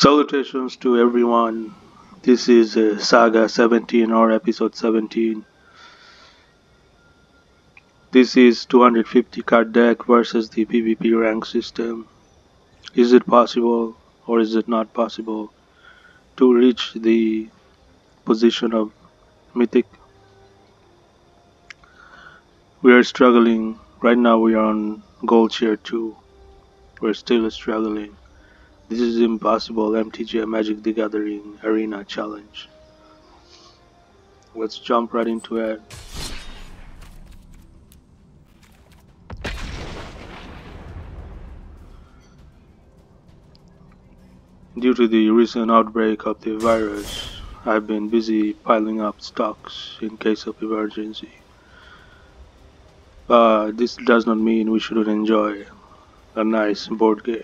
Salutations to everyone. This is Saga 17 or episode 17. This is 250 card deck versus the PvP rank system. Is it possible or is it not possible to reach the position of mythic? We are struggling. Right now we are on gold tier 2. We're still struggling. This is impossible MTGA Magic the Gathering Arena Challenge. Let's jump right into it. Due to the recent outbreak of the virus, I've been busy piling up stocks in case of emergency. But this does not mean we shouldn't enjoy a nice board game.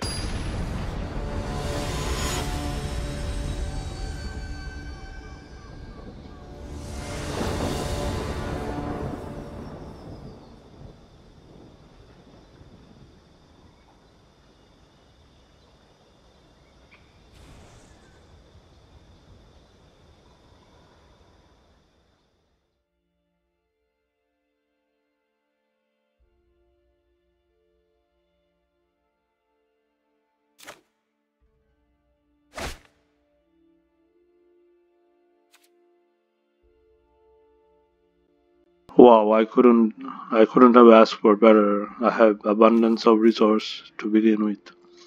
Wow, I couldn't have asked for better. I have abundance of resource to begin with.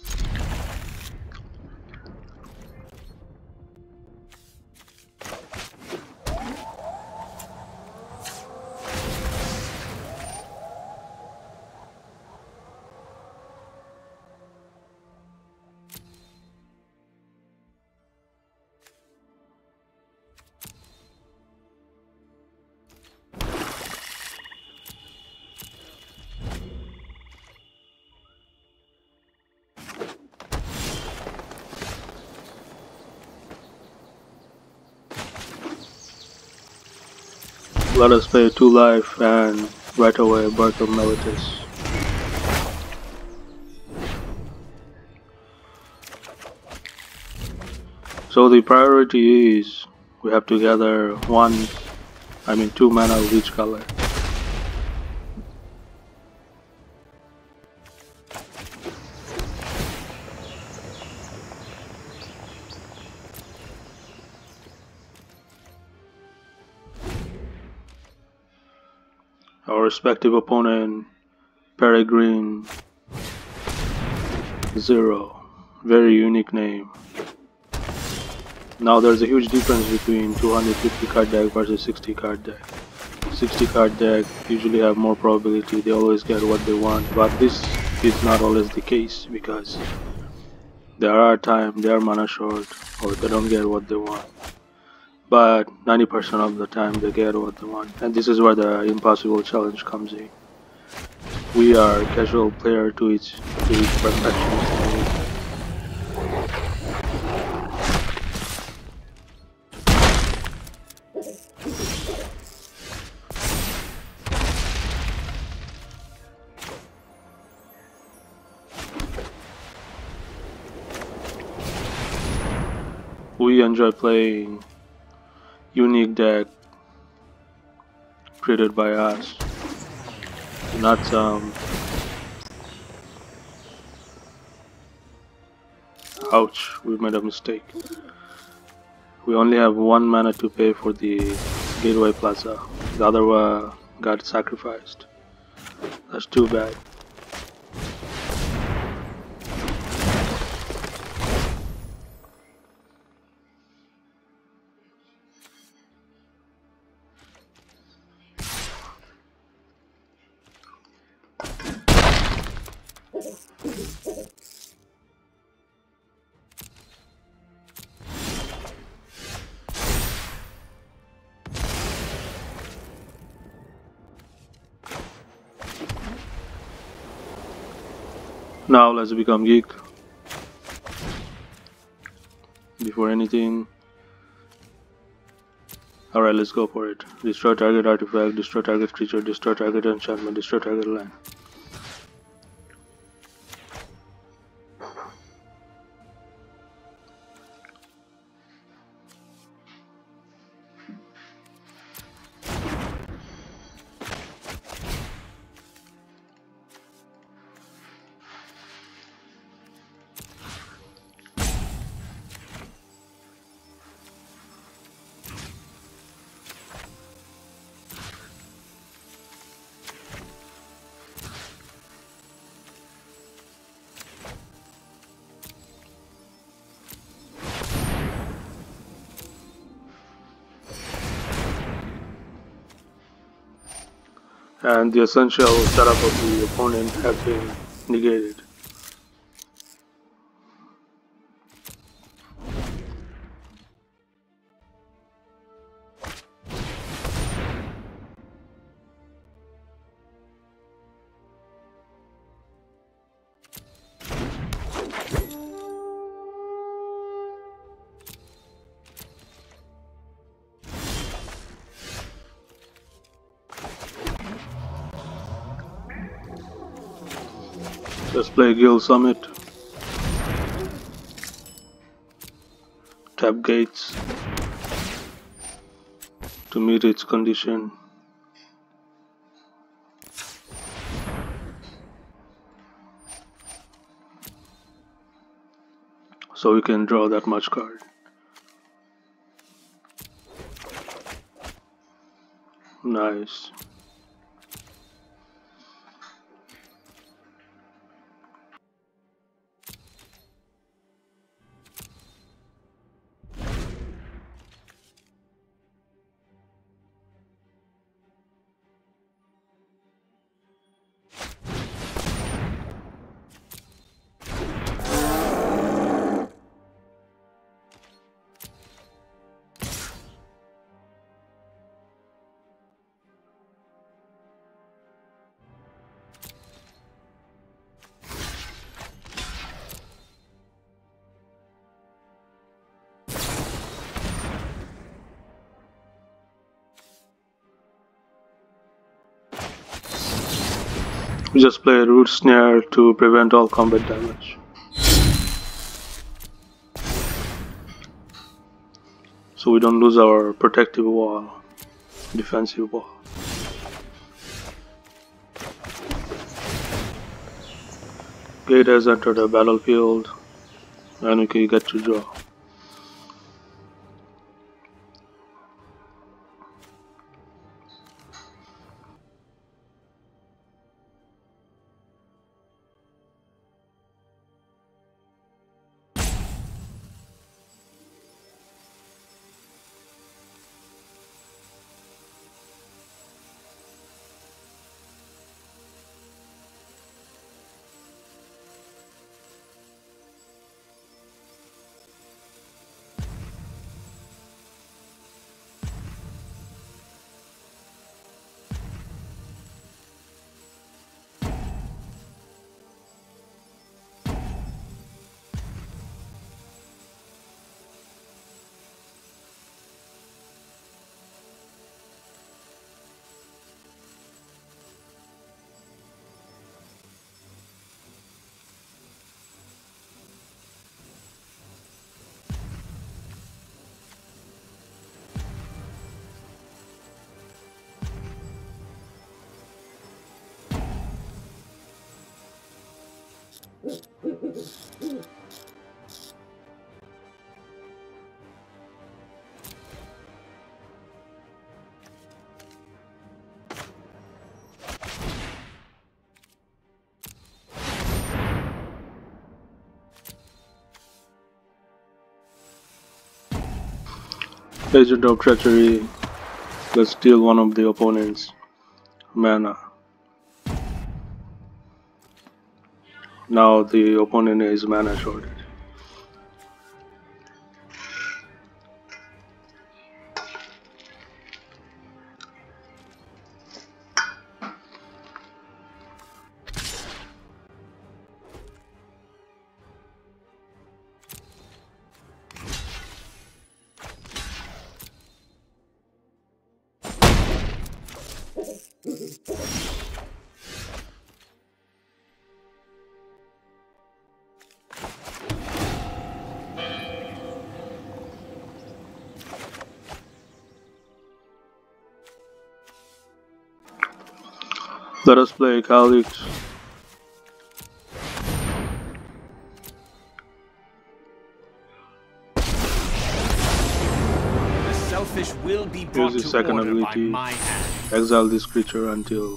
Let us pay 2 life and right away Birth of Melodies. So the priority is we have to gather 2 mana of each color. Our respective opponent, Peregrine 0. Very unique name. Now there's a huge difference between 250 card deck versus 60 card deck. 60 card deck usually have more probability, they always get what they want, but this is not always the case because there are times they are mana short or they don't get what they want. But 90% of the time they get what they want, and this is where the impossible challenge comes in. We are casual player to its perfection. We enjoy playing unique deck created by us, not some ouch, we made a mistake. We only have 1 mana to pay for the Gateway Plaza. The other one got sacrificed. That's too bad. Now let's become geek. Before anything, alright, let's go for it. Destroy target artifact, destroy target creature, destroy target enchantment, destroy target land. and the essential setup of the opponent has been negated. Let's play Guild Summit. Tap gates to meet its condition. So we can draw that much card. Nice. We just play a root snare to prevent all combat damage. So we don't lose our protective wall, defensive wall. Gate has entered the battlefield and we can get to draw. Agent of Treachery. Let's steal one of the opponent's mana. Now the opponent is mana shorted. Let us play Calyx. The selfish will be brought Use the to second order by ability. my hand. Exile this creature until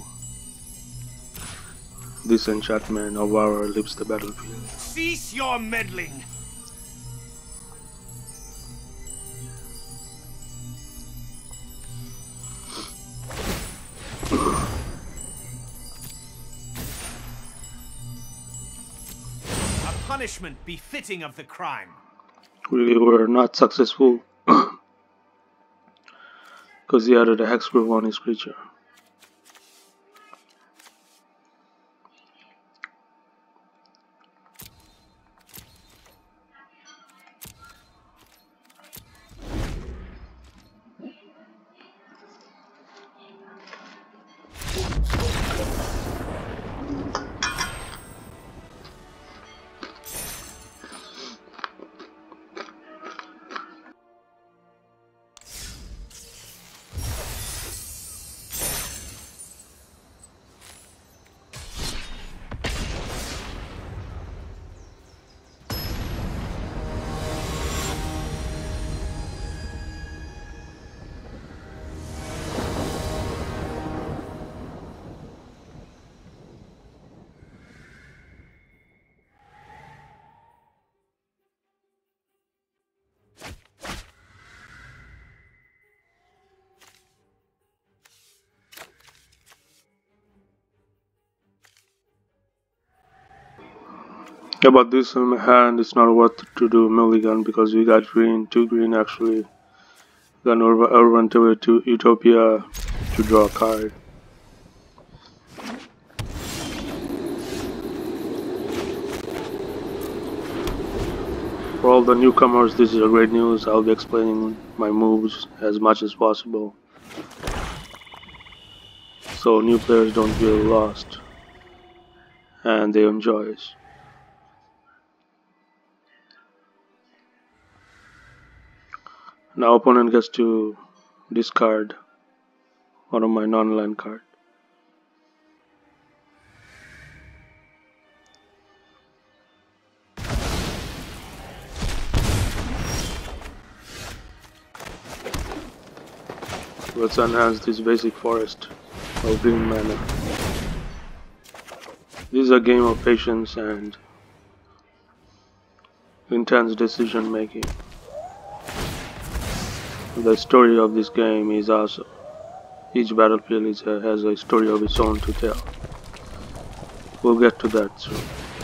this enchantment of our leaves the battlefield. Cease your meddling. punishment befitting of the crime. We were not successful because he added a hexproof on his creature. Yeah, but this hand is not worth to do mulligan because we got green, 2 green actually. Then urban to Utopia to draw a card. For all the newcomers, this is a great news. I'll be explaining my moves as much as possible, so new players don't feel lost and they enjoy it. Now opponent gets to discard one of my non-land cards. Let's enhance this basic forest of green mana. This is a game of patience and intense decision making. The story of this game is awesome. Each battlefield has a story of its own to tell. We'll get to that soon.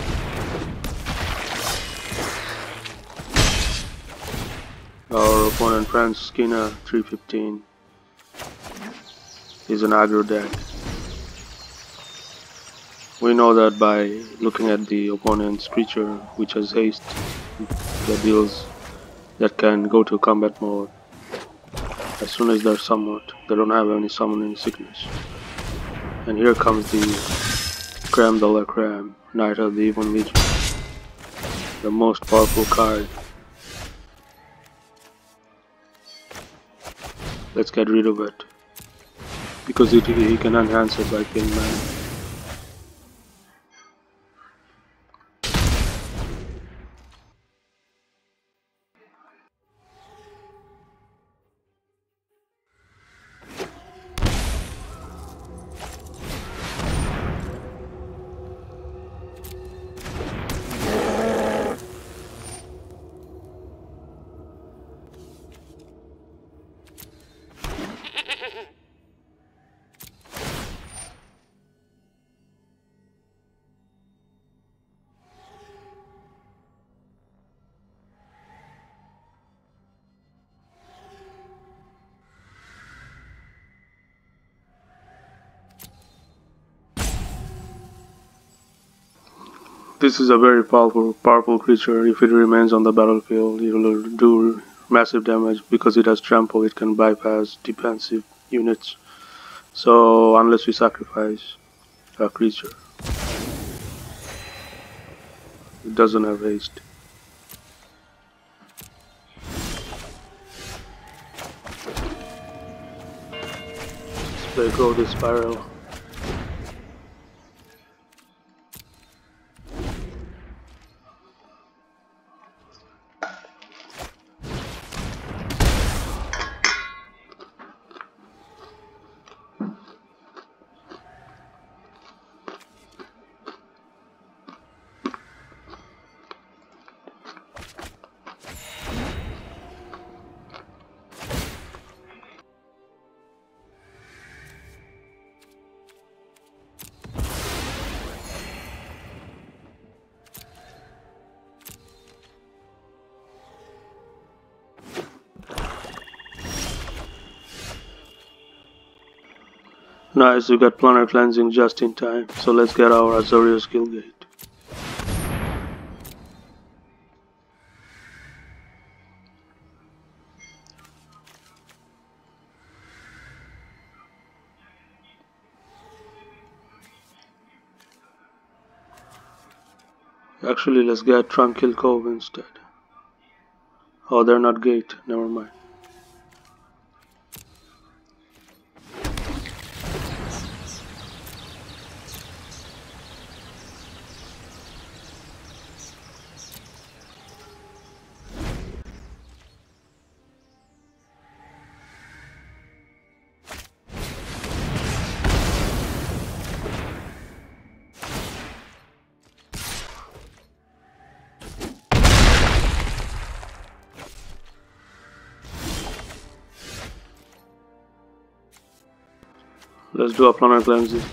Our opponent Franz Skinner 315 is an aggro deck. We know that by looking at the opponent's creature, which has haste, that can go to combat mode as soon as they're summoned. They don't have any summoning sickness. And here comes the creme de la creme, Knight of the Evil Legion, the most powerful card. Let's get rid of it, because he can enhance it by paying mana. This is a very powerful creature. If it remains on the battlefield, it will do massive damage because it has trample. It can bypass defensive units. So unless we sacrifice a creature, it doesn't have haste. Let's play Go the Spiral. Nice, we got planar cleansing just in time, so let's get our Azoria skill gate. Actually, let's get Tranquil Cove instead. Oh, they're not gate, never mind. Let's do a planar cleansing.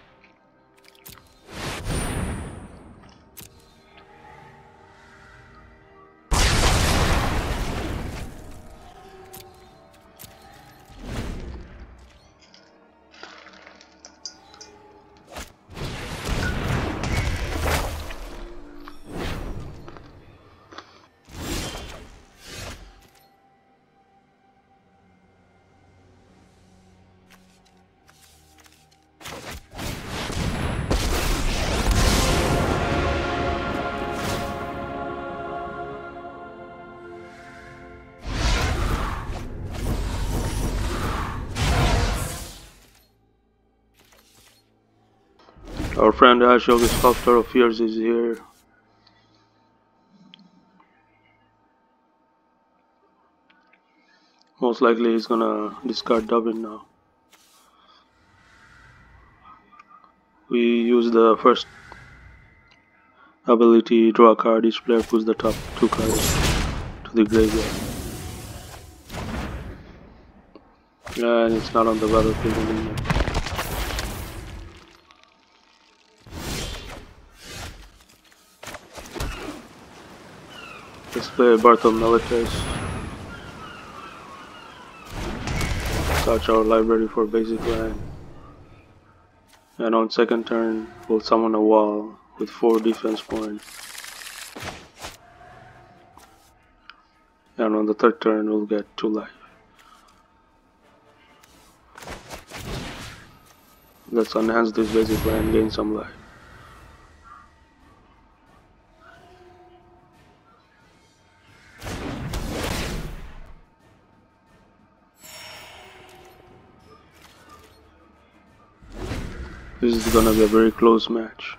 Our friend Ashok, the Sculptor of Fears, is here. Most likely he's gonna discard Dubbin now. We use the first ability, draw a card, each player puts the top 2 cards to the graveyard. And it's not on the battlefield anymore. Let's play Barthol Melitace. Search our library for basic land. And on second turn, we'll summon a wall with 4 defense points. And on the third turn, we'll get 2 life. Let's enhance this basic land, gain some life. This is gonna be a very close match.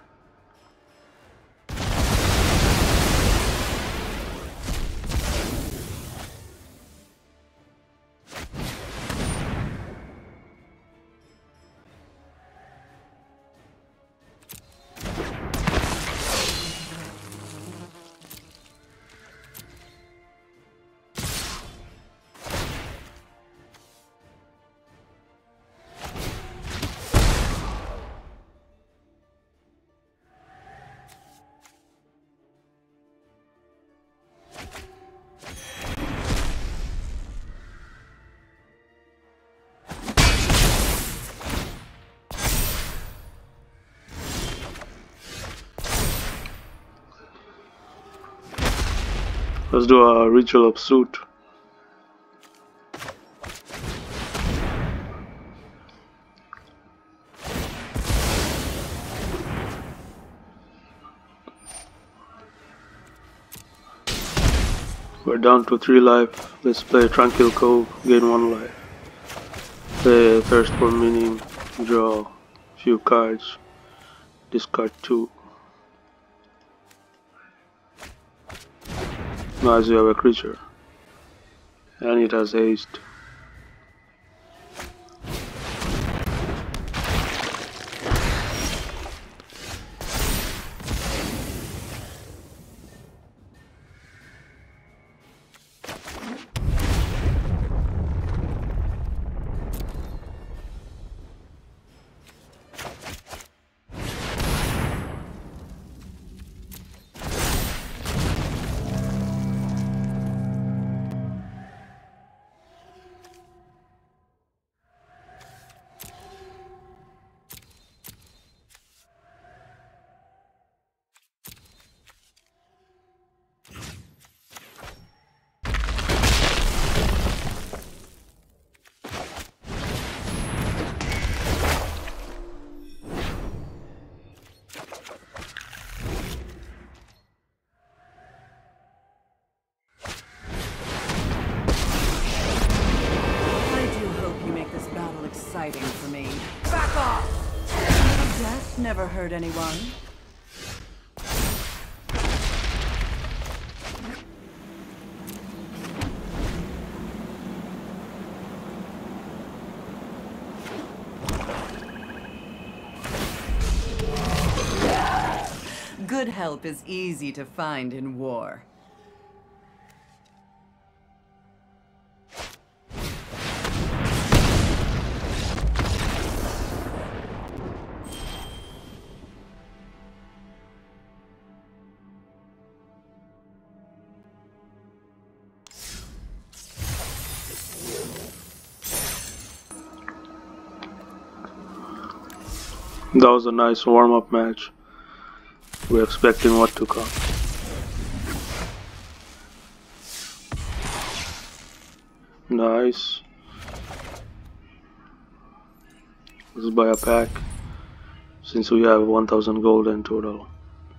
Let's do a Ritual of Suit. We're down to 3 life. Let's play Tranquil Cove, gain 1 life. Play Thirst for Meaning, draw a few cards, discard 2. Now as you have a creature, and it has haste. Exciting for me. Back off! Death never hurt anyone. Good help is easy to find in war. That was a nice warm-up match. We're expecting what to come. Nice. Let's buy a pack, since we have 1000 gold in total.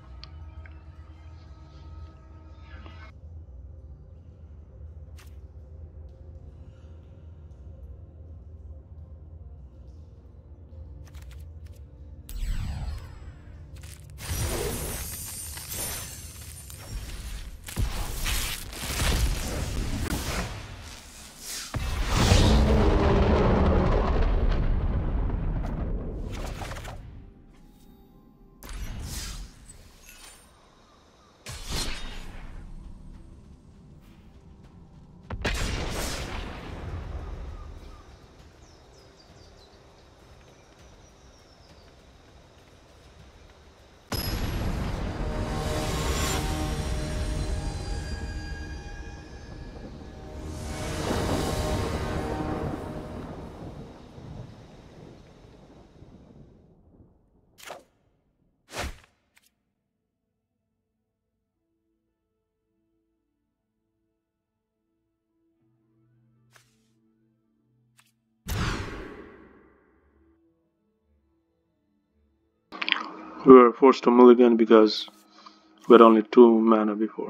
We were forced to mulligan because we had only 2 mana before.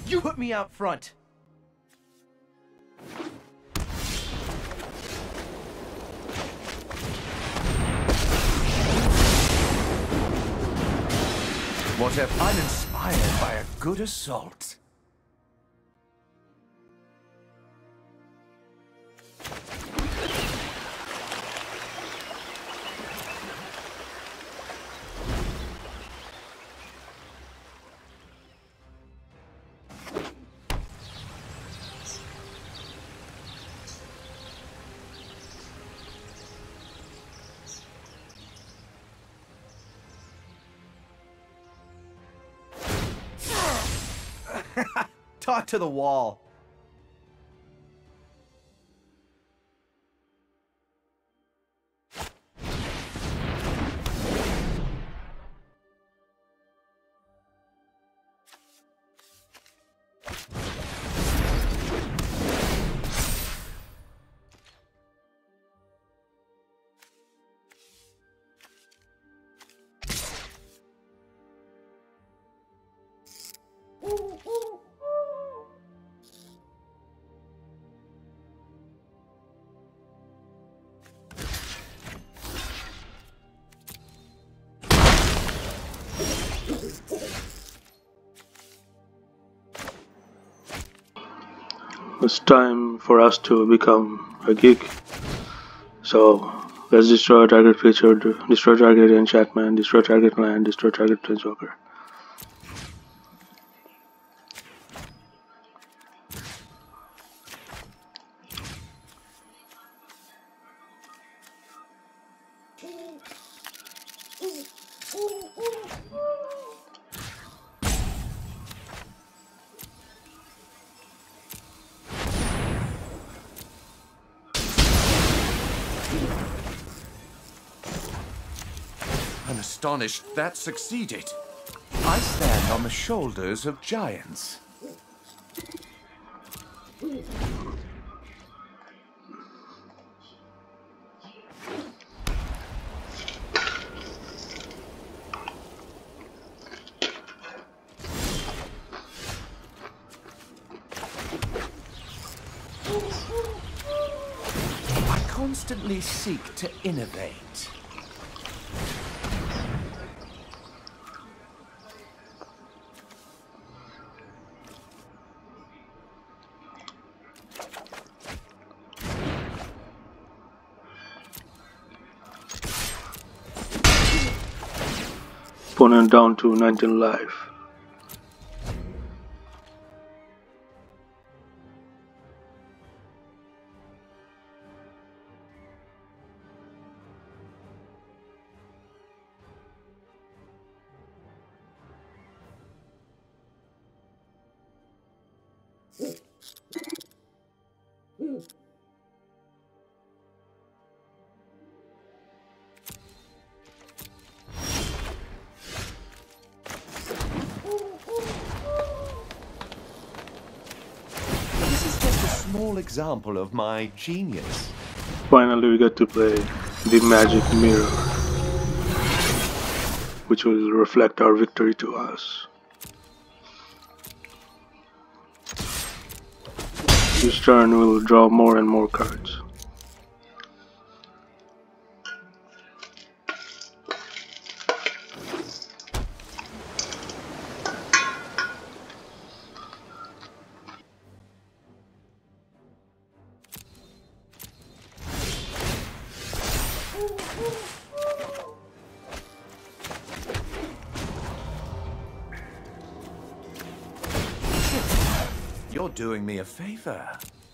You put me out front. What if I'm inspired by a good assault? Talk to the wall. It's time for us to become a geek. So let's destroy target creature, destroy target enchantment, destroy target land, destroy target planeswalker. I'm astonished that succeeded. I stand on the shoulders of giants. I constantly seek to innovate. Opponent down to 19 life. Small example of my genius. Finally we get to play the magic mirror, which will reflect our victory to us. Each turn we'll draw more and more cards. You're doing me a favor.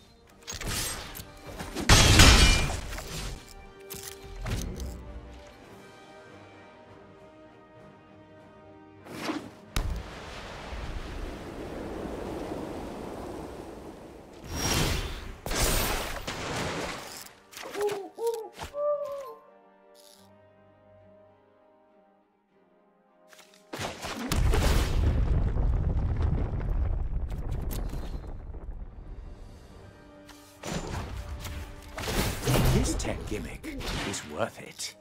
This tech gimmick is worth it.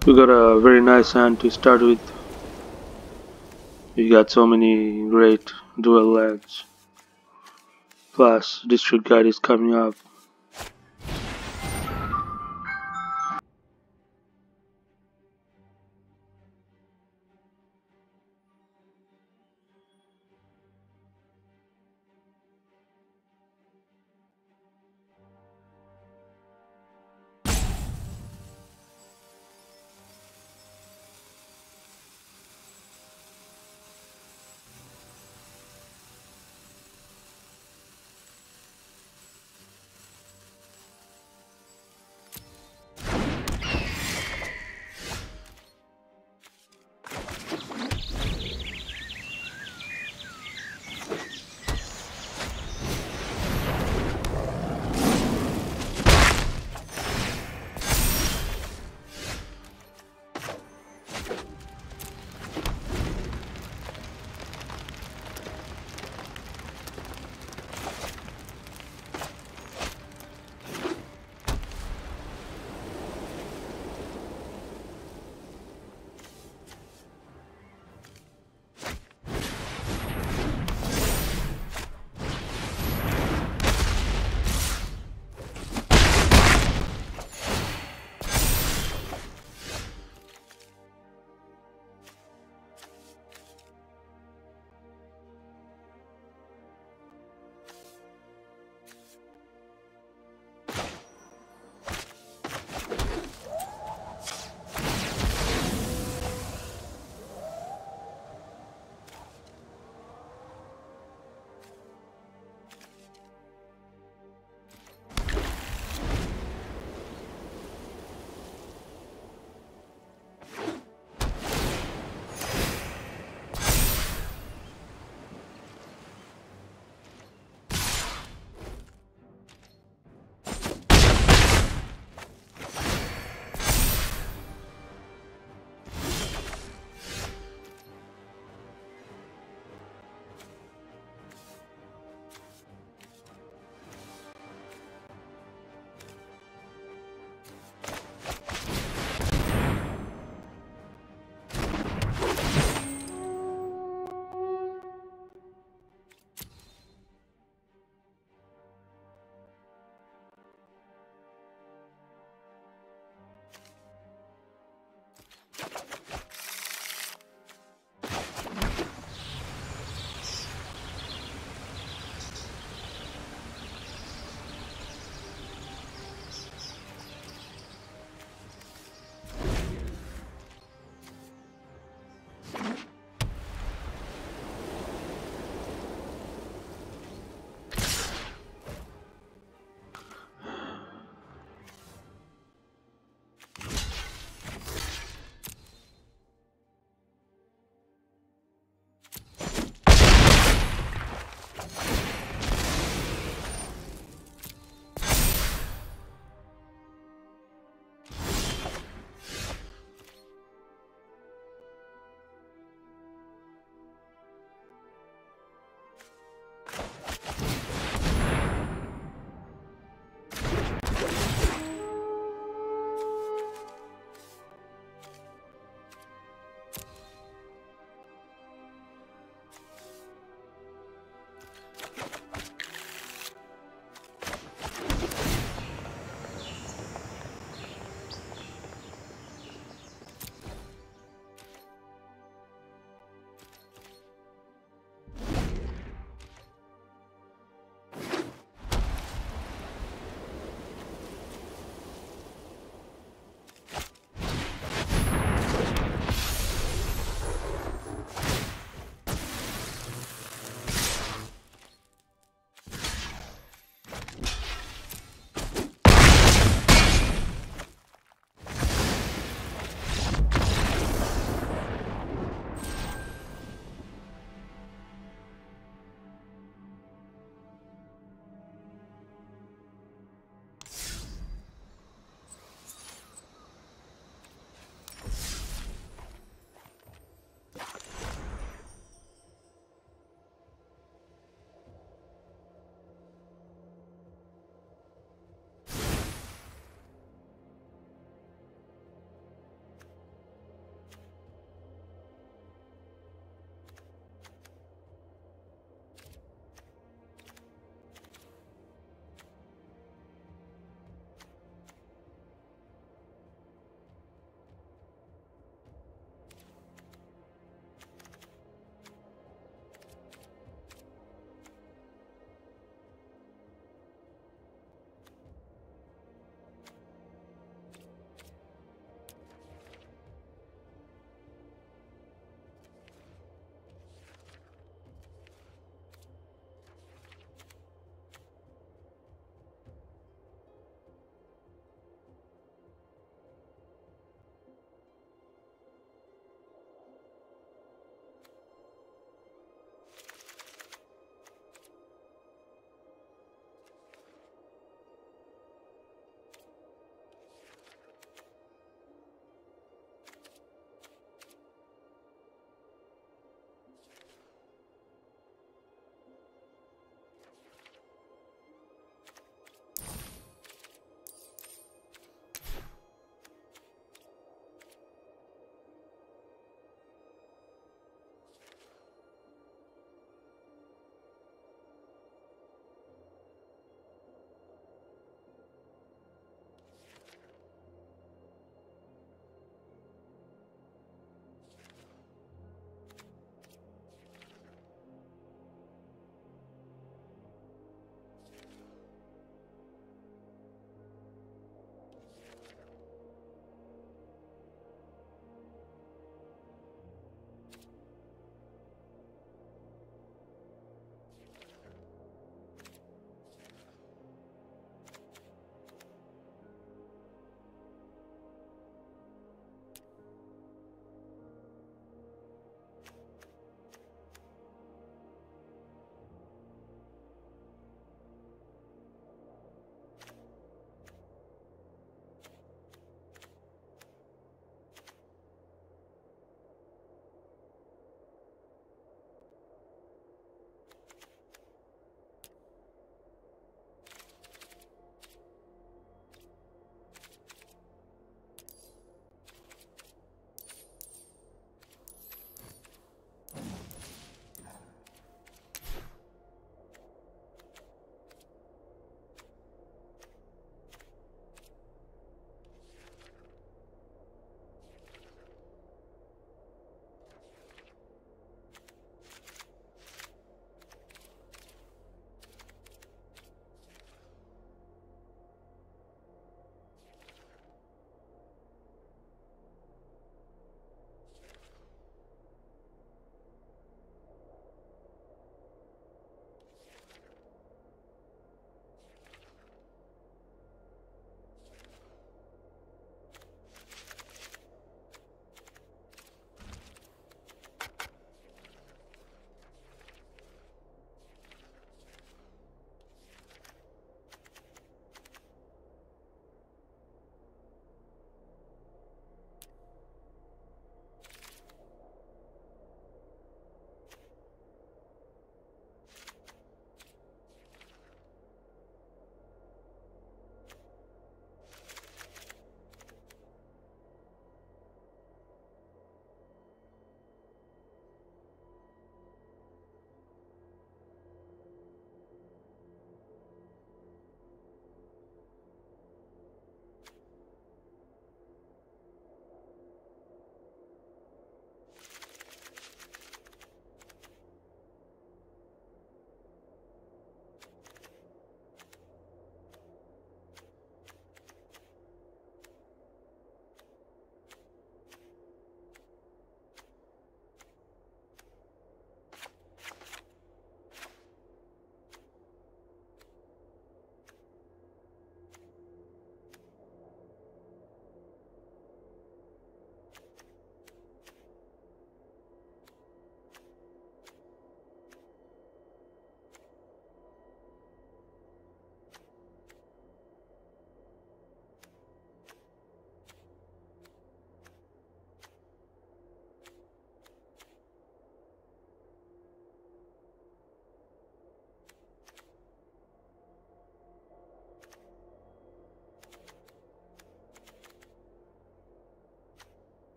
We got a very nice hand to start with. We got so many great dual lands. Plus, District Guide is coming up.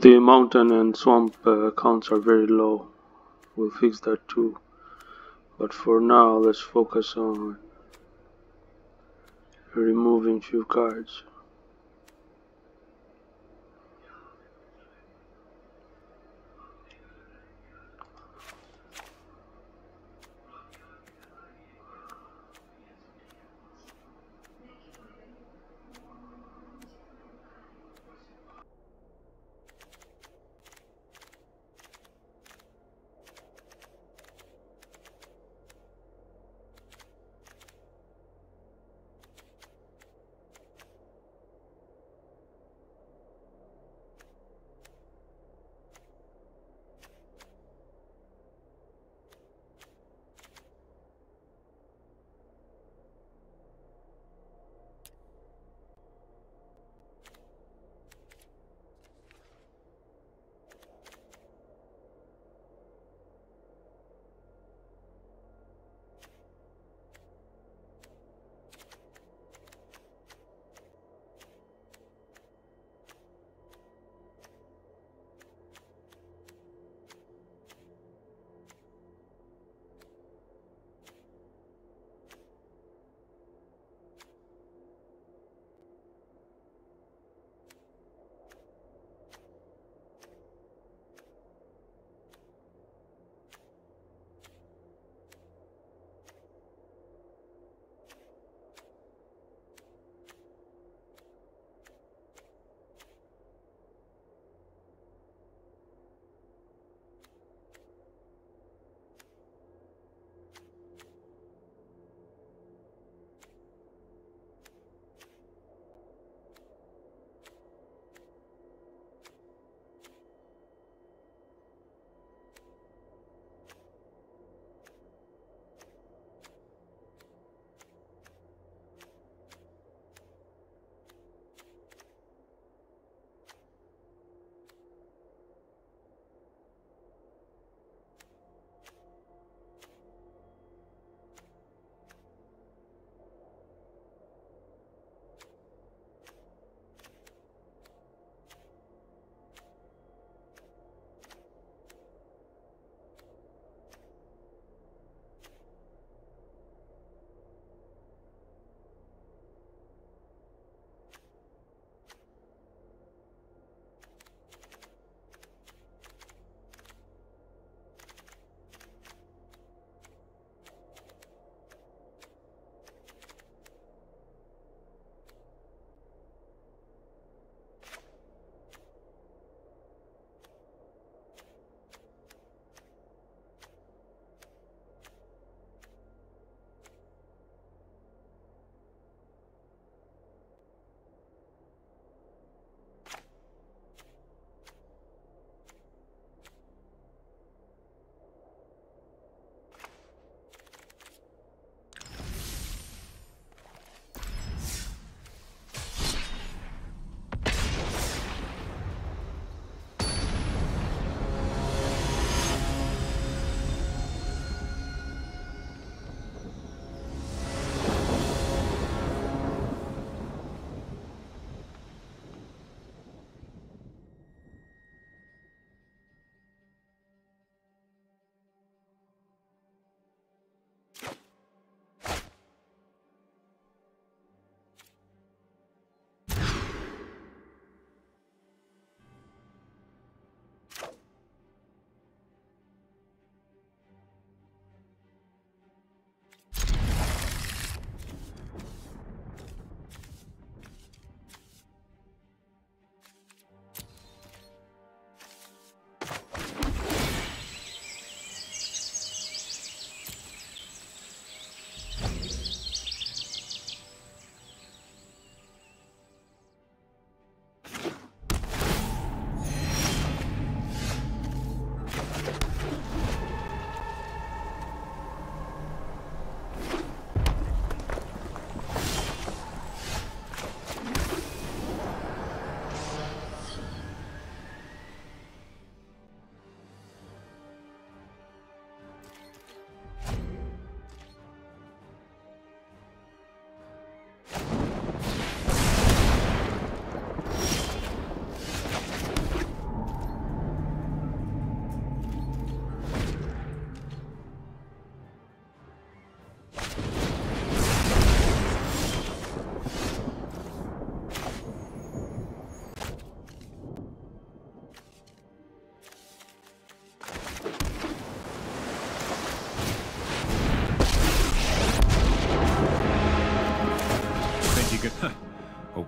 The mountain and swamp counts are very low. We'll fix that too. But for now, let's focus on removing few cards.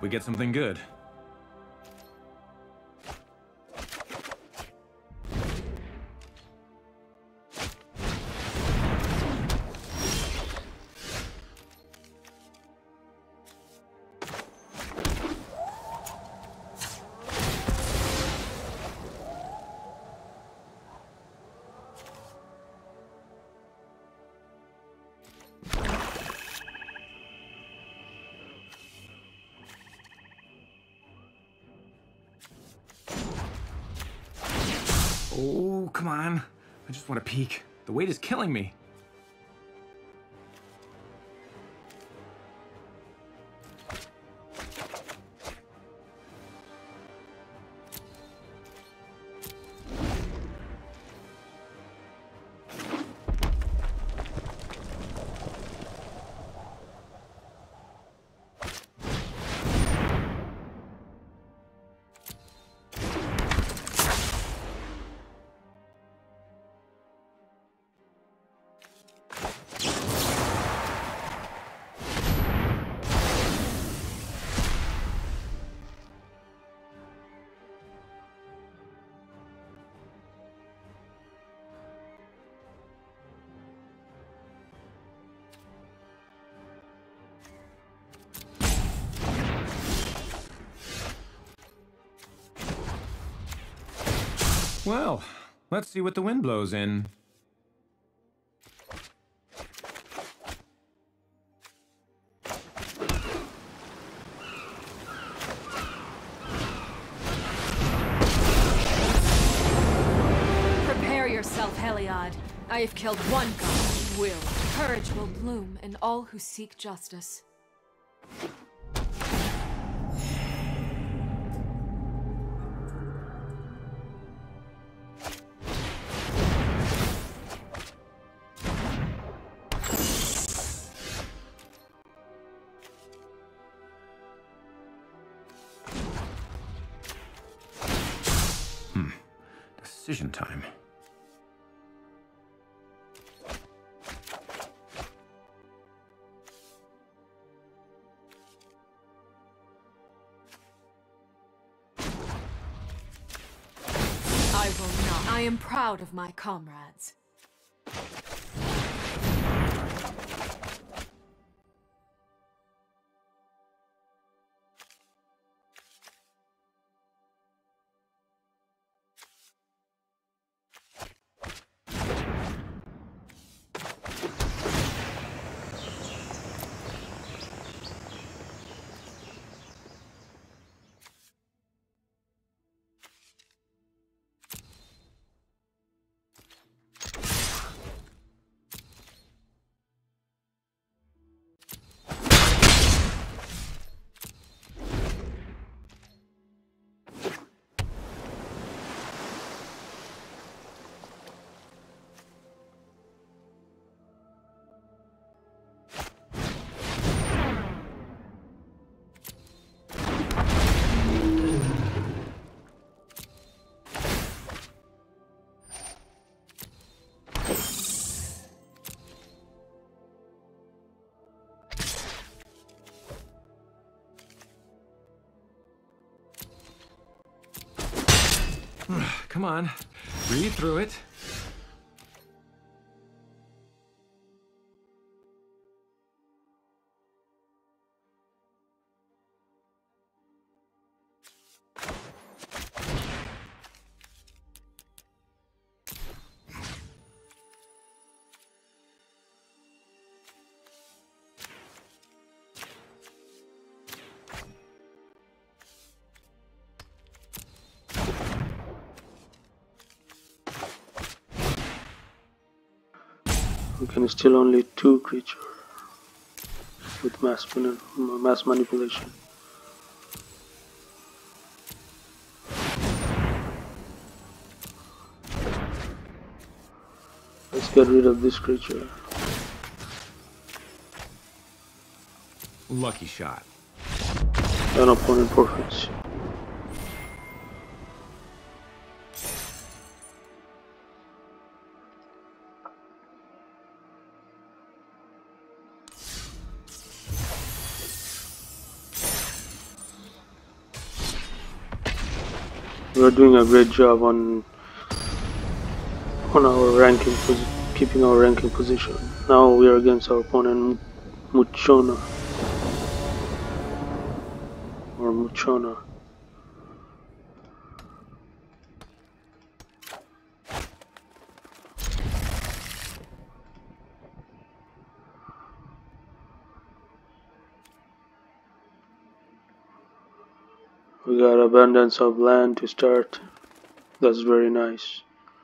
we get something good. Oh, come on. I just want to peek. The weight is killing me. Well, let's see what the wind blows in. Prepare yourself, Heliod. I have killed one god. Will. Courage will bloom in all who seek justice. Decision time. I will not. I am proud of my comrades. Come on, breathe through it. We can steal only 2 creatures with mass manipulation. Let's get rid of this creature. Lucky shot. An opponent forfeits. We're doing a great job on our ranking, keeping our ranking position. Now we are against our opponent Muchona or Muchona. We got abundance of land to start. That's very nice.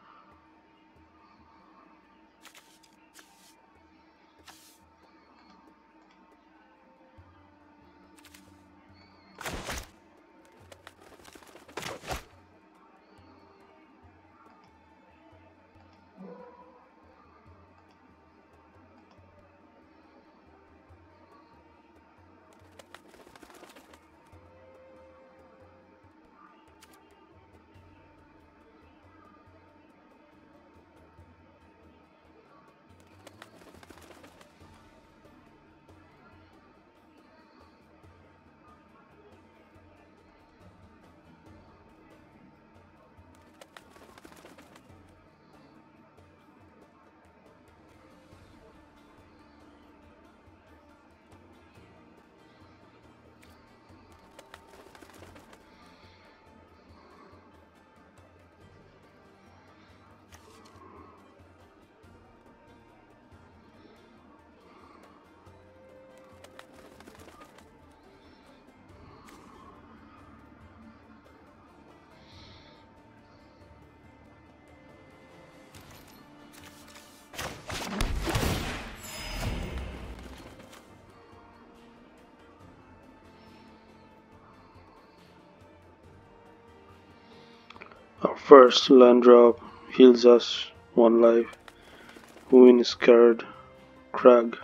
Our first land drop heals us 1 life. Guinness Record, Crag.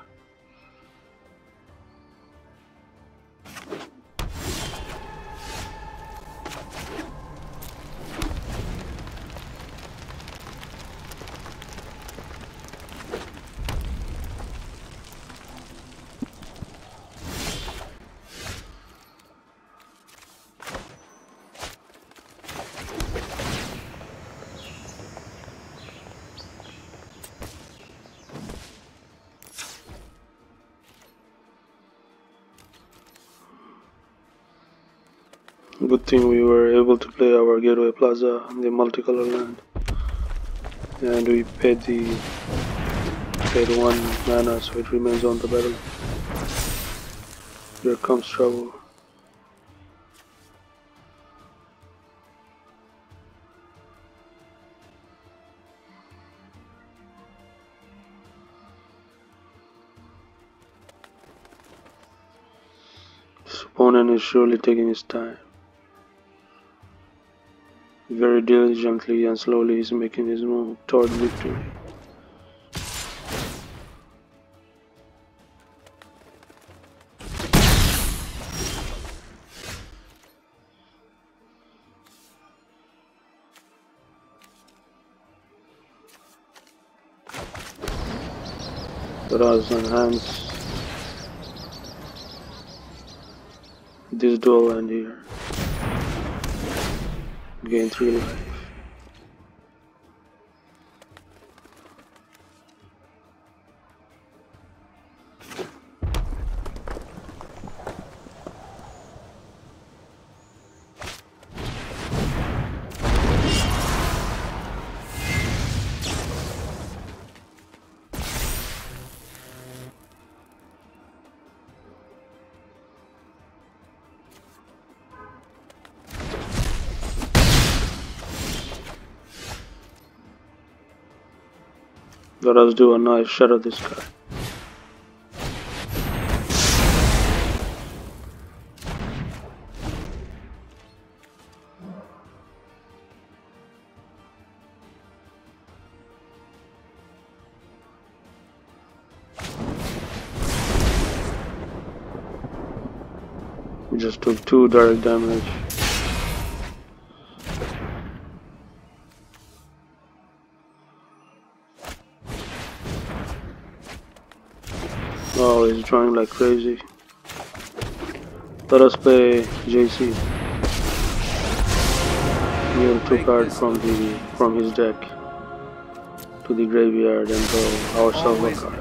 Good thing we were able to play our Gateway Plaza in the multicolor land, and we paid 1 mana, so it remains on the battle. Here comes trouble. This opponent is surely taking his time. Very diligently and slowly he's making his move toward victory. Draws and hands this dual land here. Gain 3 life. Let us do a nice shot of this guy. We just took 2 direct damage. Oh, he's drawing like crazy. Let us play JC. Deal 2 cards from his deck to the graveyard and draw ourselves a card.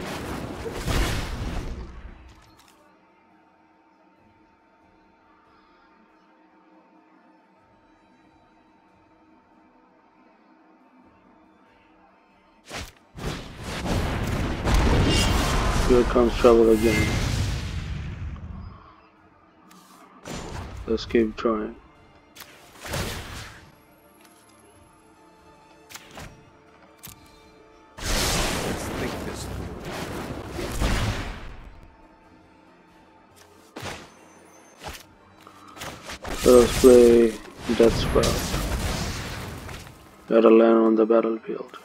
Here comes trouble again. Let's keep trying. Let's think this through. Let us play Death Sprout. Got a land on the battlefield.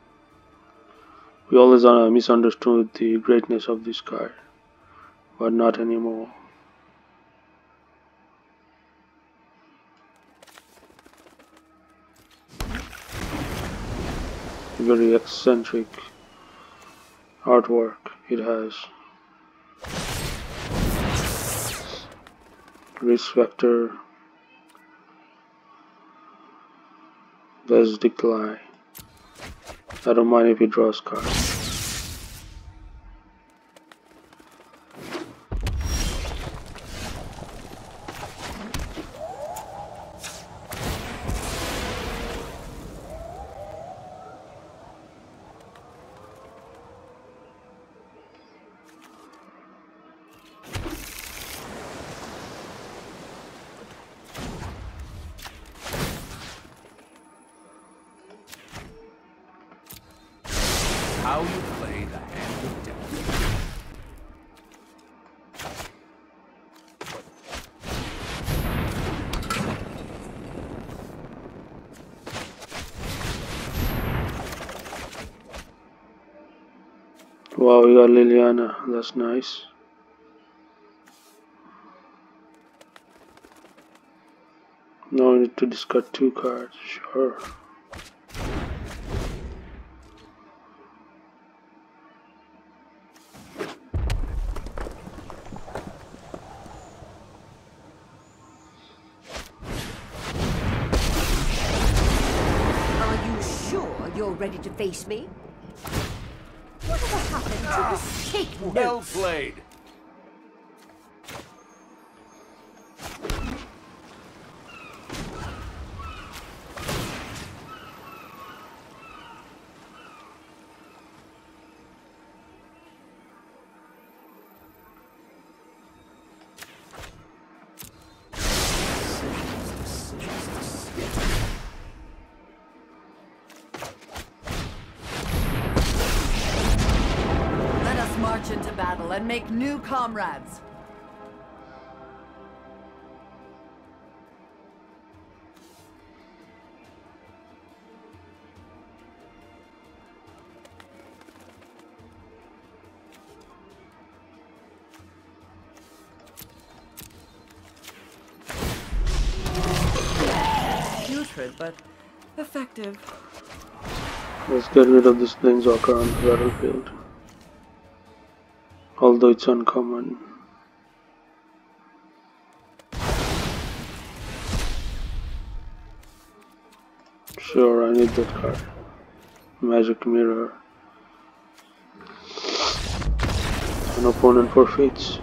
We always misunderstood the greatness of this card, but not anymore. Very eccentric artwork it has. Risk Vector, Let's Decline. I don't mind if he draws cards. how you play the hand of death. Wow, we got Liliana, that's nice. Now we need to discard 2 cards, sure. Are you sure you're ready to face me? Whatever happened to this take Well notes? played. Let us march into battle and make new comrades. Putrid, but effective. Let's get rid of this planeswalker on the battlefield. Although it's uncommon. Sure, I need that card. Magic Mirror. An opponent forfeits.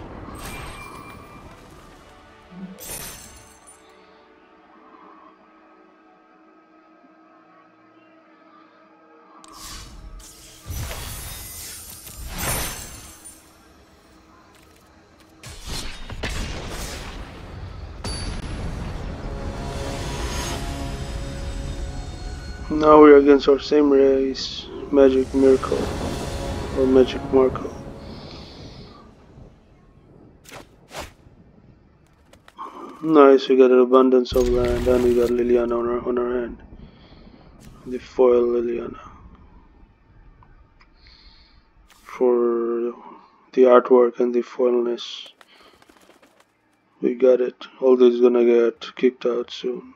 Now we're against our same race, Magic Miracle, or Magic Marco. Nice, we got an abundance of land and we got Liliana on our hand. The foil Liliana. For the artwork and the foilness, we got it. Although it's gonna get kicked out soon.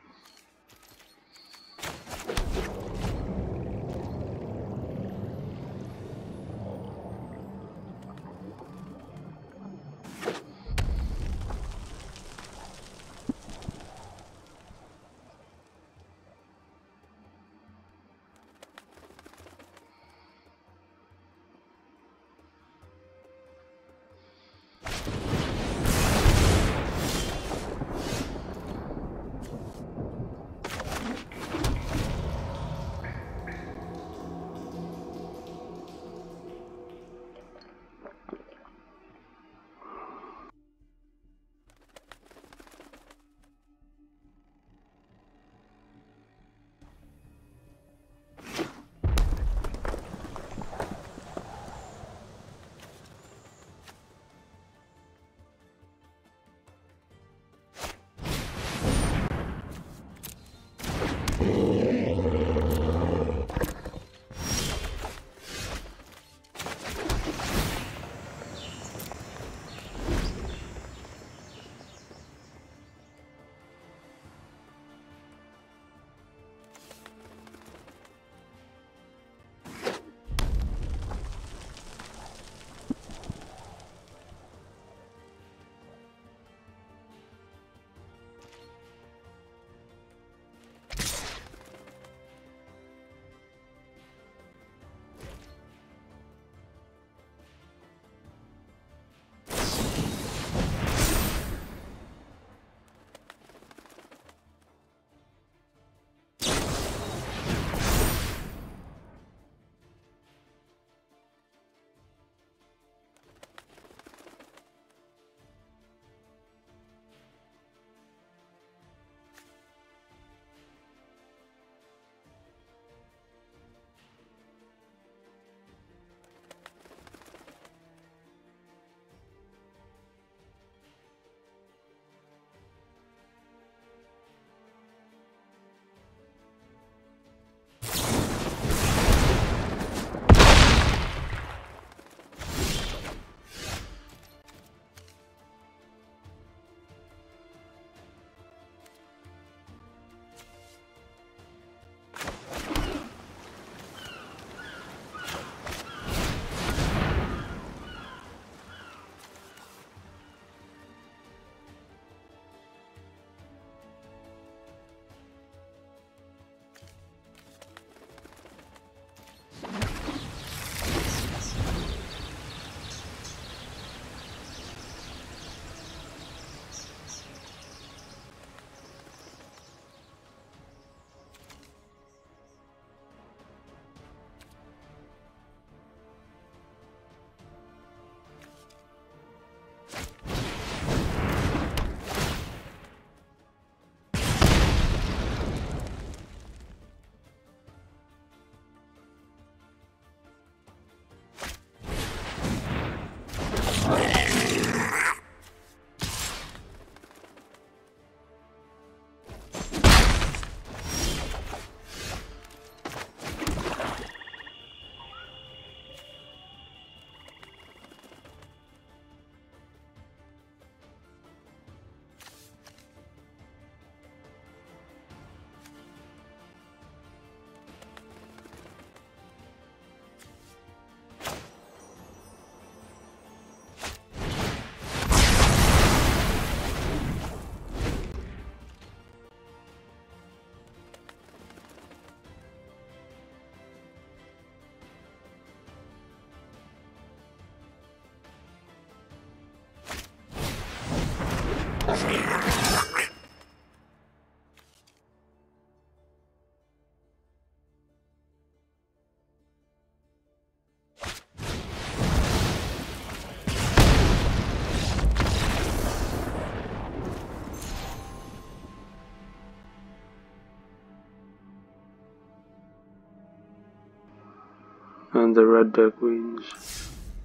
And the red deck wins.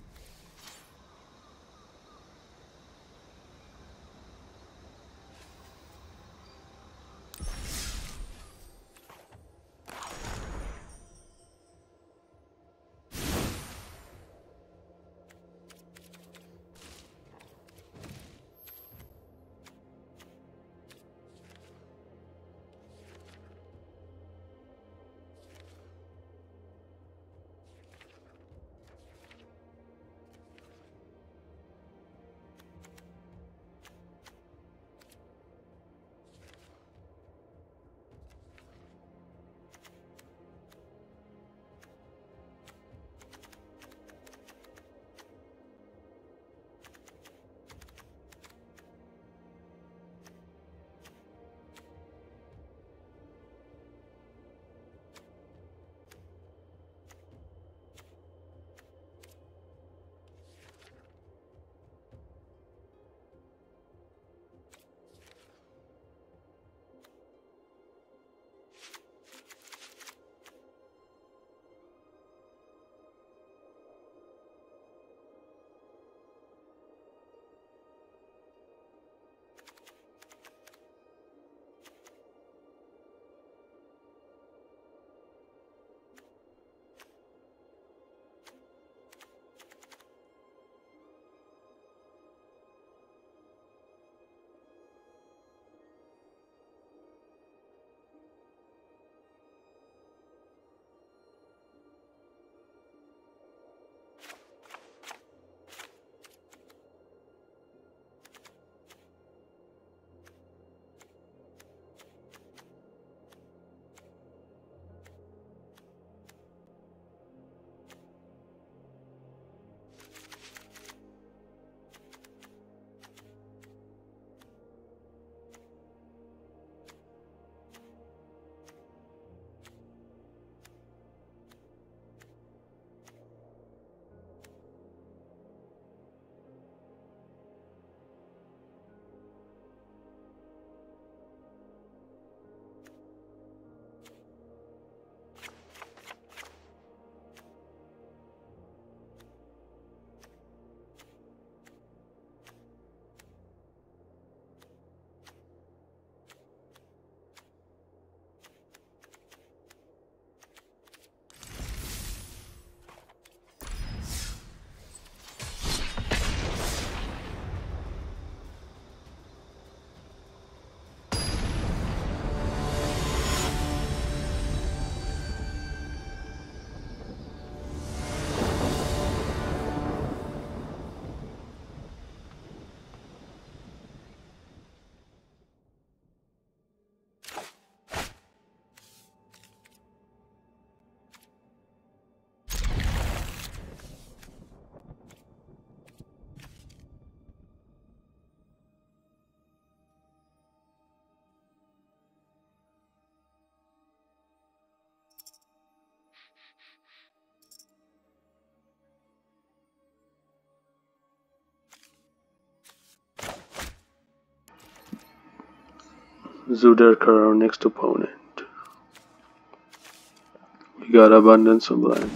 Zuderker, our next opponent. We got Abundance of Land.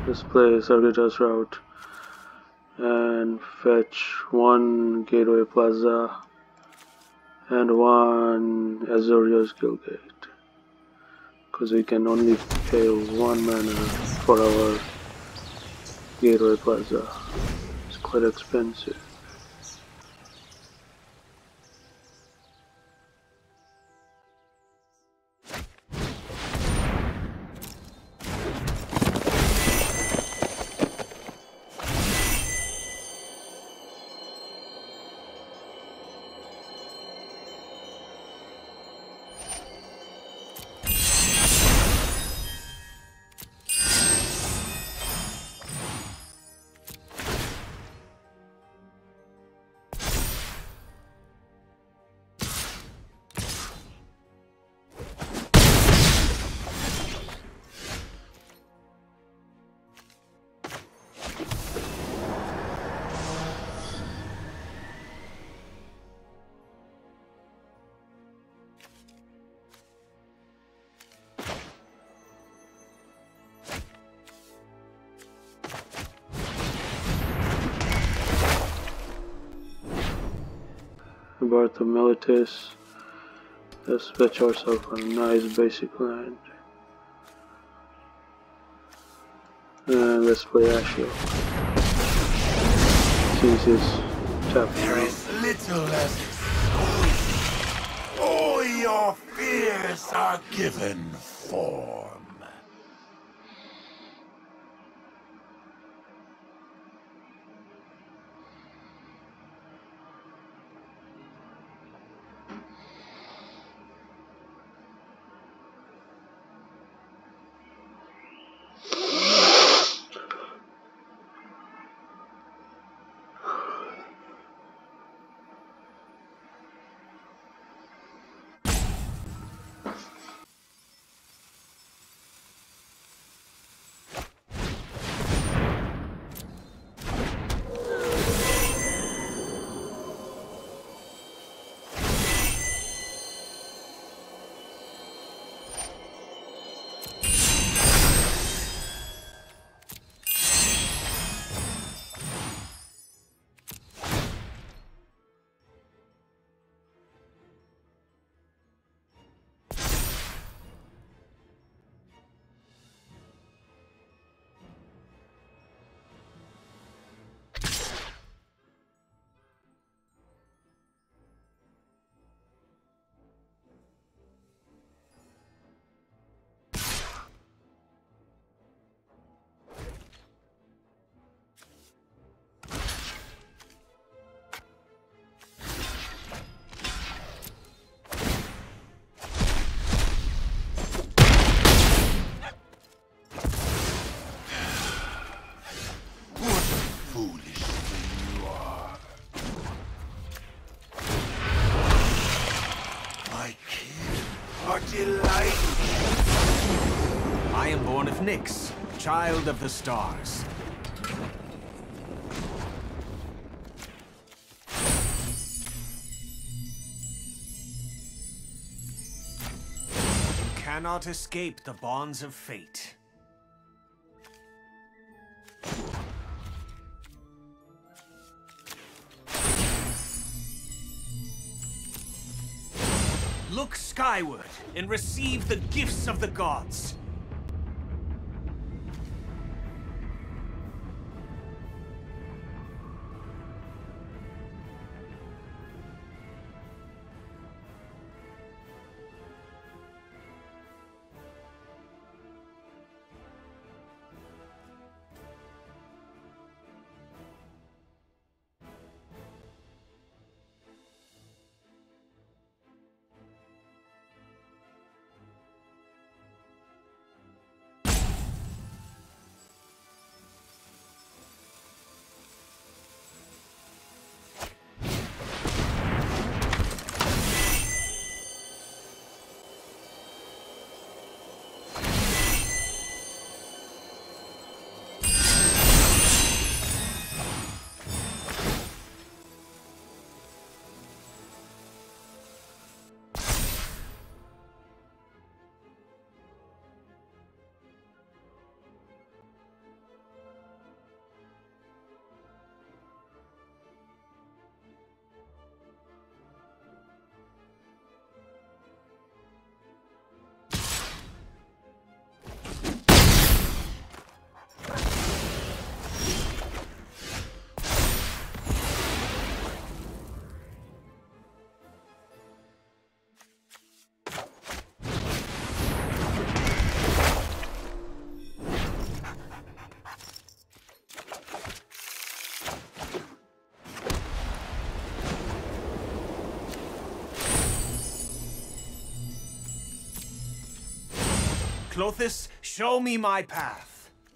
Let's play Circuitous Route and fetch one Gateway Plaza and one Azorius Guildgate, because we can only pay 1 mana for our Gateway Plaza. It's quite expensive. Birth of Militis. Let's fetch ourselves a nice basic land. And let's play Ashiel. Since it's tapped There out. is little as all your fears are given form. I am born of Nyx, child of the stars. You cannot escape the bonds of fate. Look skyward and receive the gifts of the gods. Clothis, show me my path.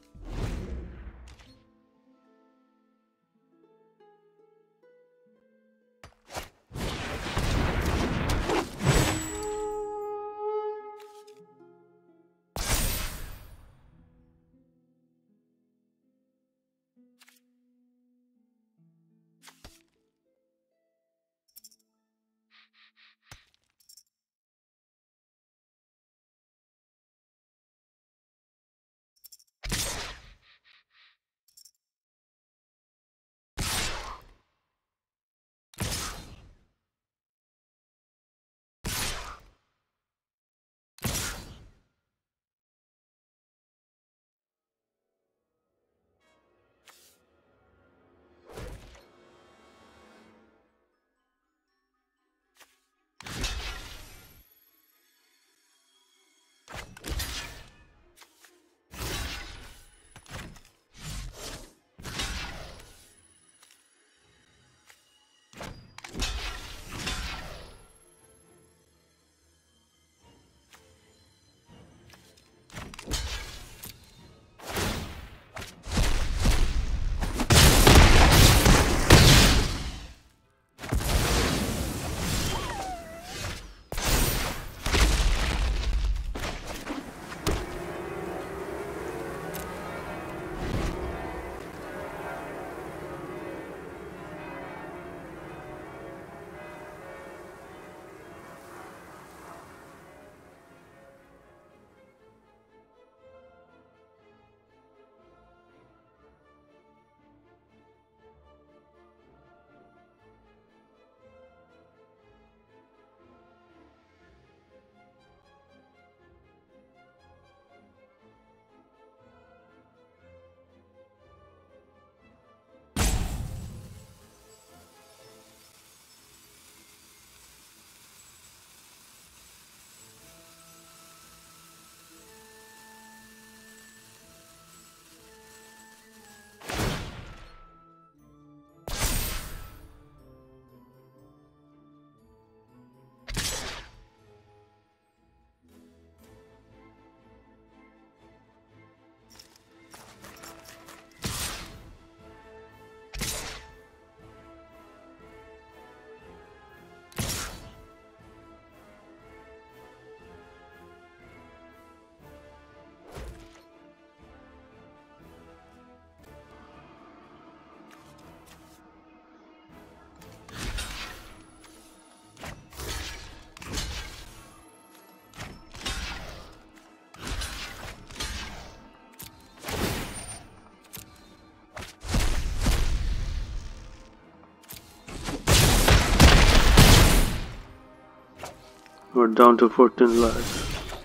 We're down to 14 lives.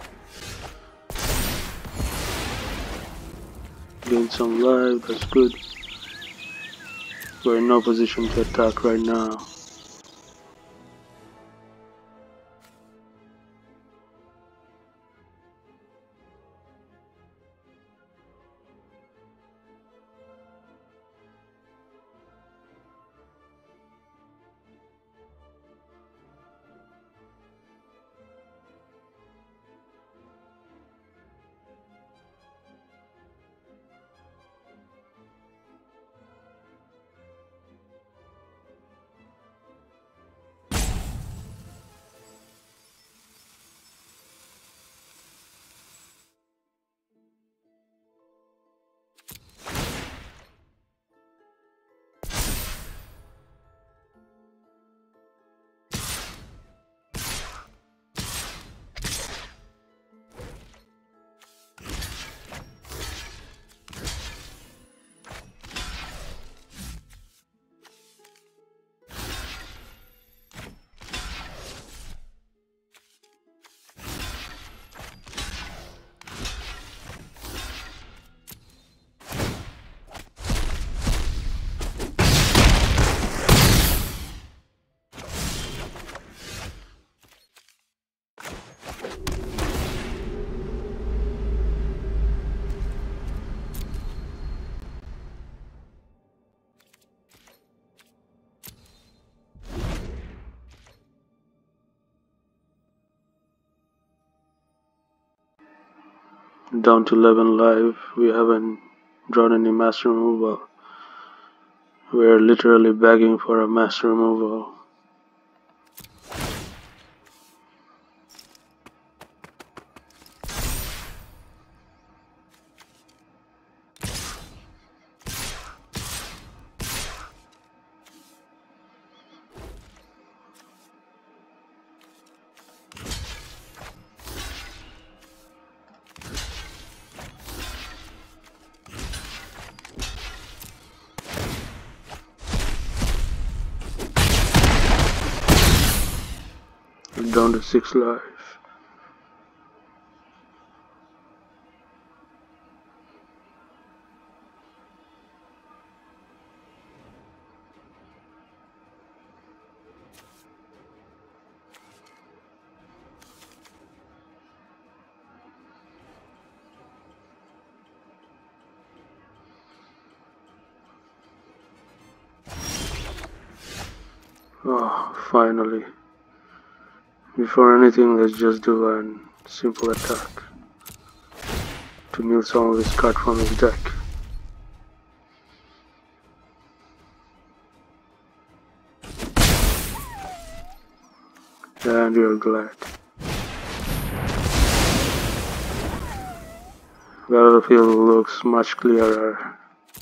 Gain some life, that's good. We're in no position to attack right now. Down to 11 live. We haven't drawn any master removal. We're literally begging for a master removal. Down to 6 life. Oh, finally. Before anything, let's just do a simple attack to mill some of his card from his deck. And you're glad. Battlefield looks much clearer.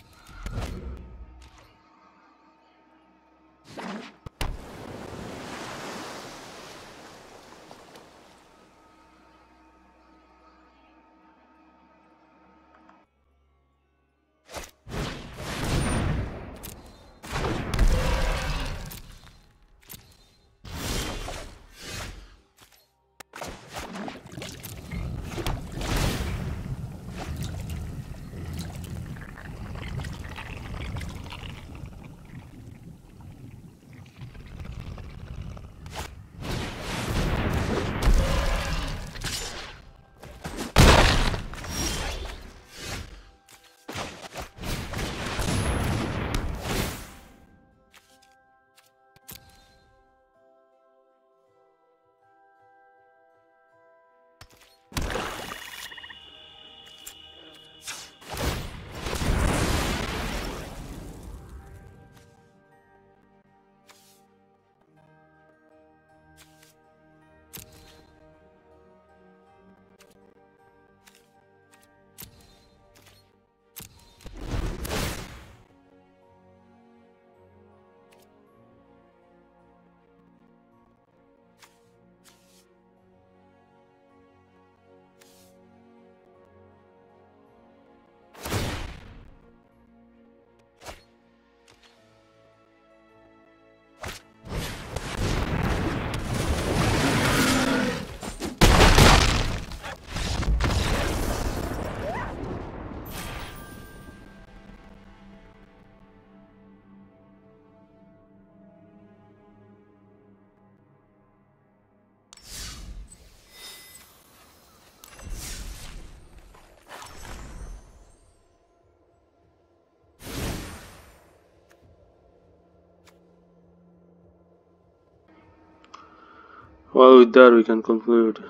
Well, with that we can conclude.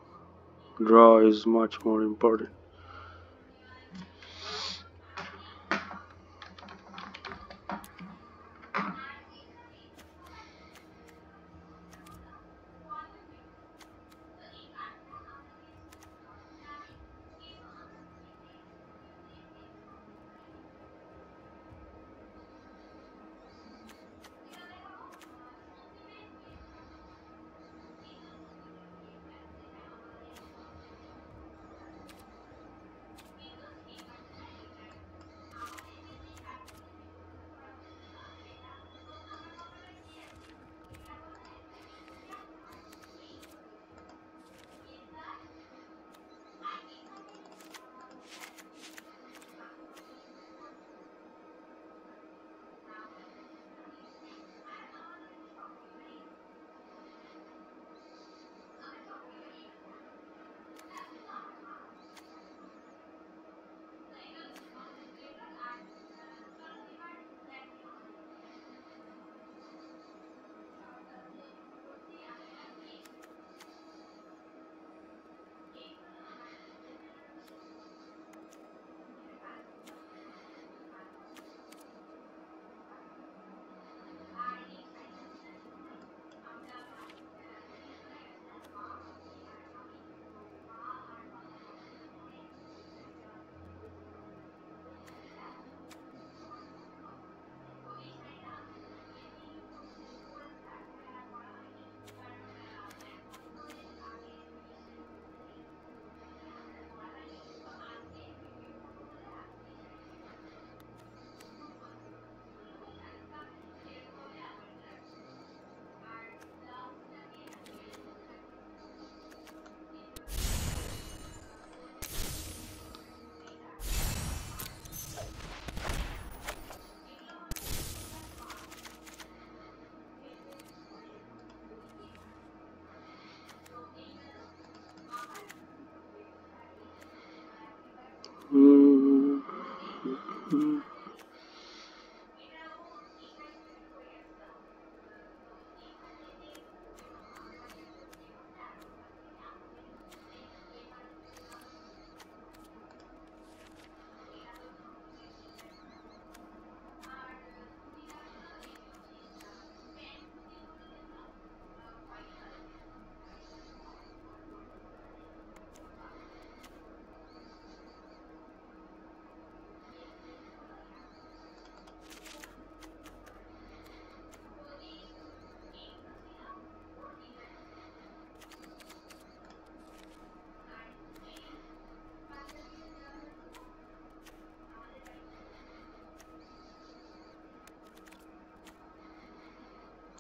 Draw is much more important.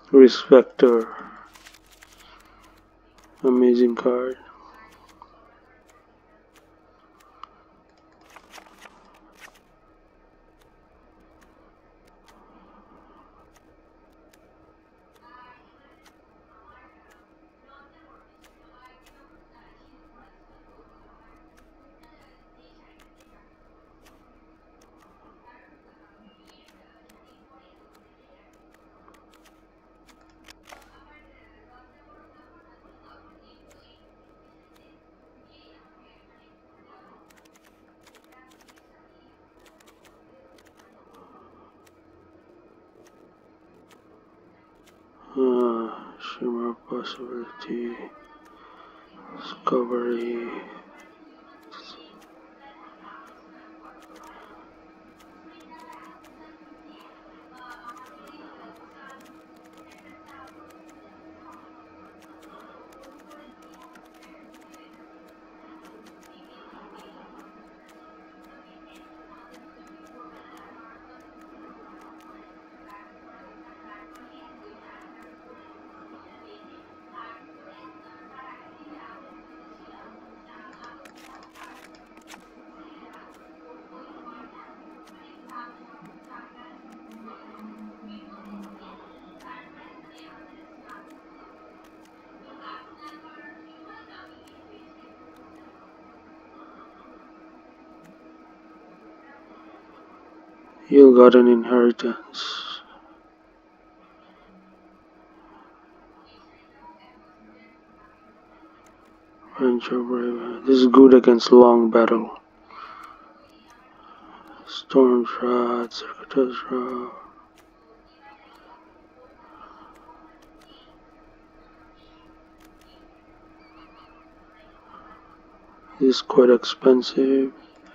Risk Factor. Amazing card. Shimmer Possibility, Discovery. You got an inheritance. Venture Brave. This is good against long battle. Storm Shroud, Circuitous Shroud. This is quite expensive.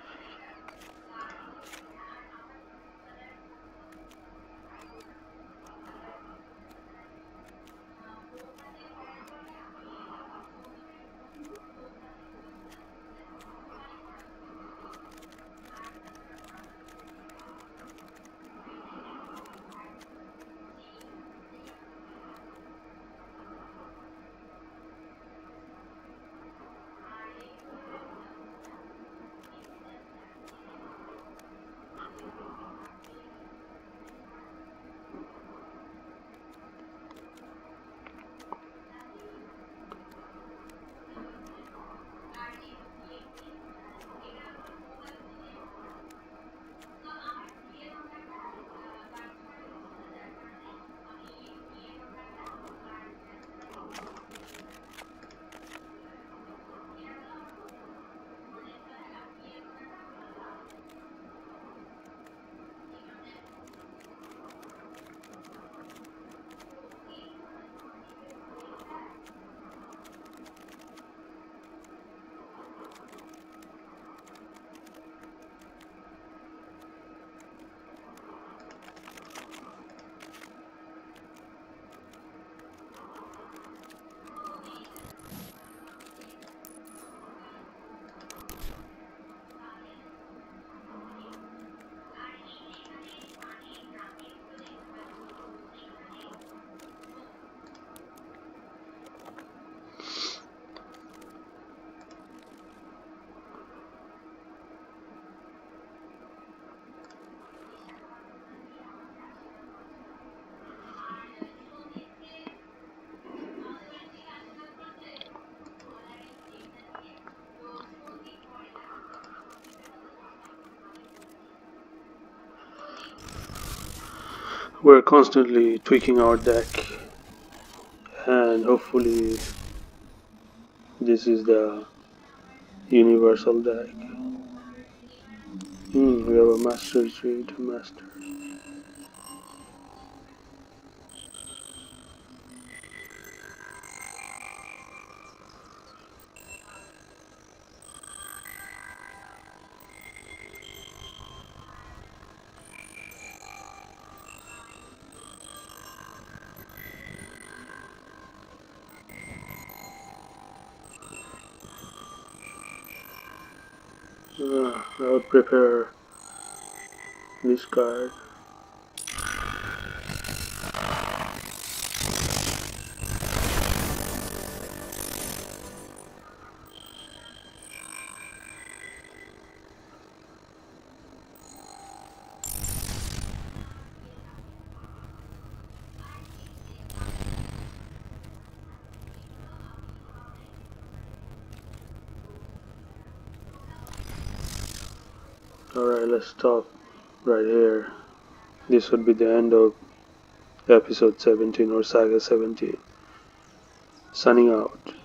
We're constantly tweaking our deck, and hopefully this is the universal deck. We have a master tree to master. I would prepare this card. Alright, let's stop right here. This would be the end of episode 17 or Saga 17. Signing out.